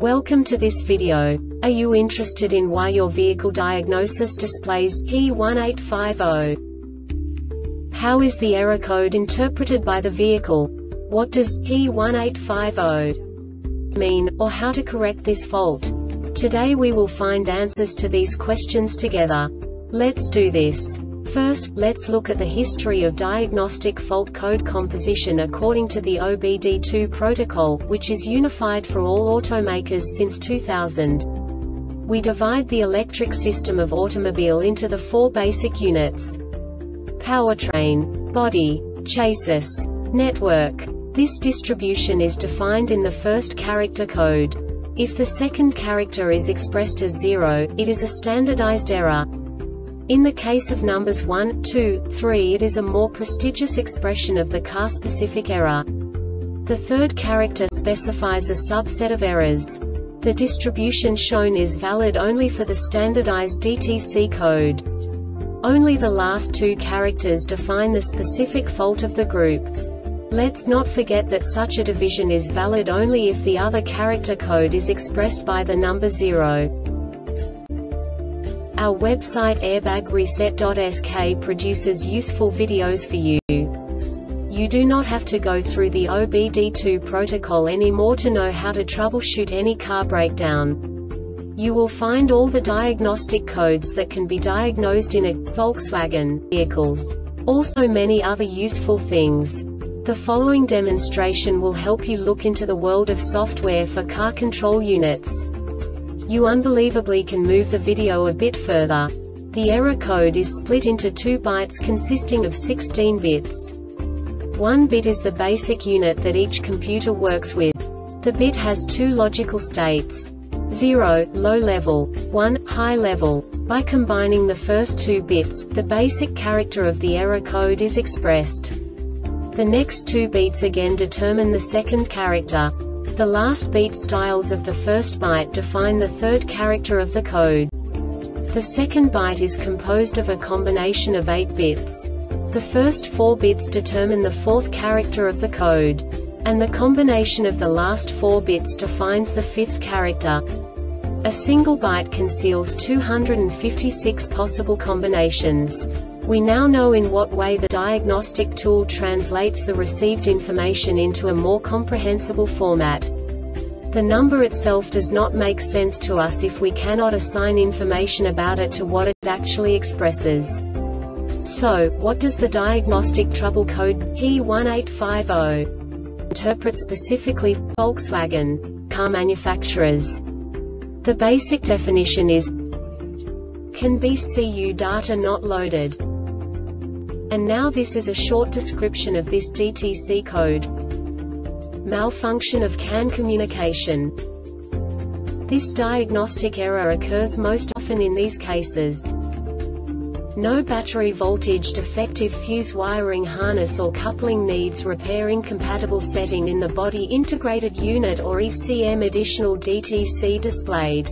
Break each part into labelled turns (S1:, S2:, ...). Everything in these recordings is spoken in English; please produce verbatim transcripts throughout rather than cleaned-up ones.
S1: Welcome to this video. Are you interested in why your vehicle diagnosis displays P one eight five zero? How is the error code interpreted by the vehicle? What does P one eight five zero mean, or how to correct this fault? Today we will find answers to these questions together. Let's do this. First, let's look at the history of diagnostic fault code composition according to the O B D two protocol, which is unified for all automakers since two thousand. We divide the electric system of automobile into the four basic units: powertrain, body, chassis, network. This distribution is defined in the first character code. If the second character is expressed as zero, it is a standardized error. In the case of numbers one, two, three, it is a more prestigious expression of the car-specific error. The third character specifies a subset of errors. The distribution shown is valid only for the standardized D T C code. Only the last two characters define the specific fault of the group. Let's not forget that such a division is valid only if the other character code is expressed by the number zero. Our website airbag reset dot S K produces useful videos for you. You do not have to go through the O B D two protocol anymore to know how to troubleshoot any car breakdown. You will find all the diagnostic codes that can be diagnosed in a Volkswagen vehicles. Also many other useful things. The following demonstration will help you look into the world of software for car control units. You unbelievably can move the video a bit further. The error code is split into two bytes consisting of sixteen bits. One bit is the basic unit that each computer works with. The bit has two logical states: zero, low level, one, high level. By combining the first two bits, the basic character of the error code is expressed. The next two bits again determine the second character. The last beat styles of the first byte define the third character of the code. The second byte is composed of a combination of eight bits. The first four bits determine the fourth character of the code. And the combination of the last four bits defines the fifth character. A single byte conceals two hundred fifty-six possible combinations. We now know in what way the diagnostic tool translates the received information into a more comprehensible format. The number itself does not make sense to us if we cannot assign information about it to what it actually expresses. So, what does the diagnostic trouble code P one eight five zero interpret specifically for Volkswagen car manufacturers? The basic definition is can be C U data not loaded. And now this is a short description of this D T C code. Malfunction of C A N communication. This diagnostic error occurs most often in these cases: no battery voltage, defective fuse wiring harness or coupling, needs repair, incompatible setting in the body integrated unit or E C M, additional D T C displayed.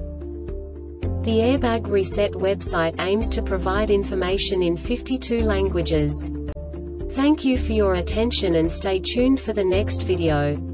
S1: The Airbag Reset website aims to provide information in fifty-two languages. Thank you for your attention and stay tuned for the next video.